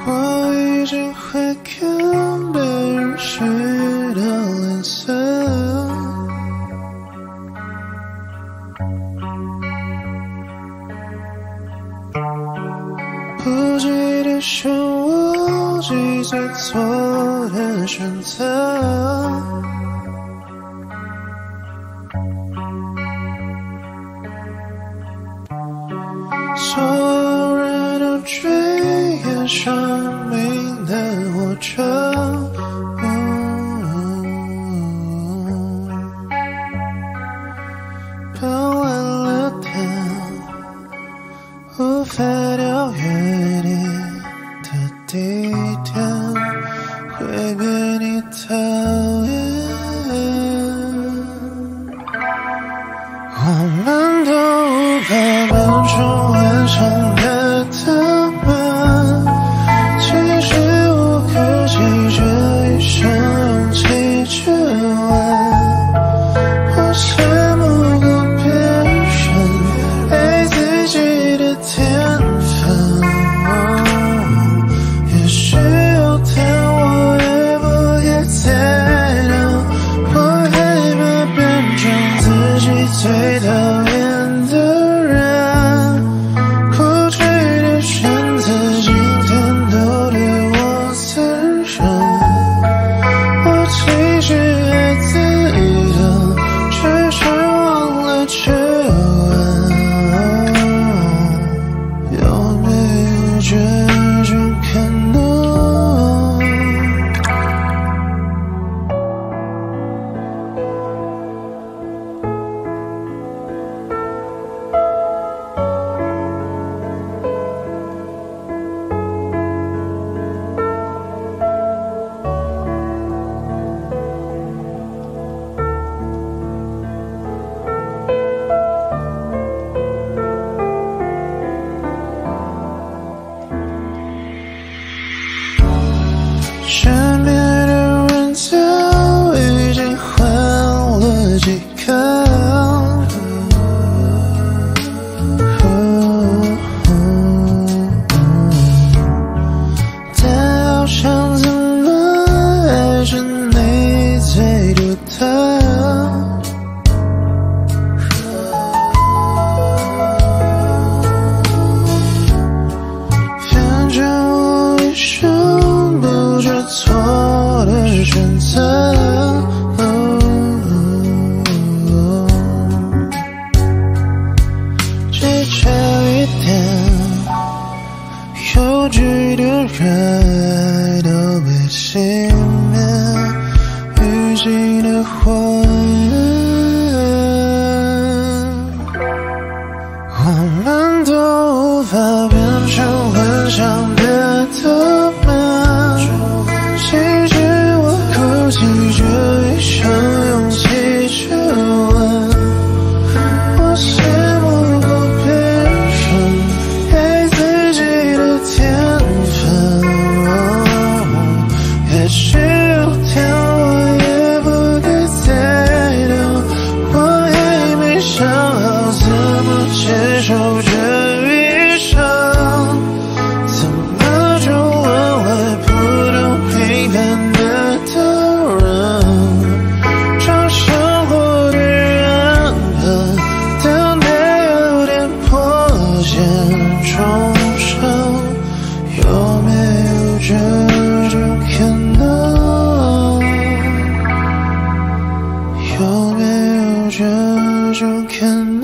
我已经会看别人许的脸色，不记得是我几岁做的选择，所有人都追赶生命的火车，傍晚了的无法调阅你的地点，会被你讨厌。我们都无法变成幻想的他们，其实我可惜这一生用气去问，我羡慕过别人爱自己的天分，也许有天我也不该再等，我害怕变成自己最讨厌的人，过去的选择今天都对我残忍，我其实爱自己，只是忘了去问，有没有这种可能？身边的人早已经换了几个，但好像怎么还是你最独特，反正我一生不知错的选择，只差一点，幼稚的热爱都被熄灭，淤积的火焰，我们都无法变成幻想的他们，其实我鼓起这一生勇气去问，我羡慕过别人爱自己的天分，也许有天我也不该再等，我还没想好怎么接受这一生，怎么就沦为不懂平凡的大人，将生活的人本等得有点破茧重生，有没有这种可能？有没有这种可能？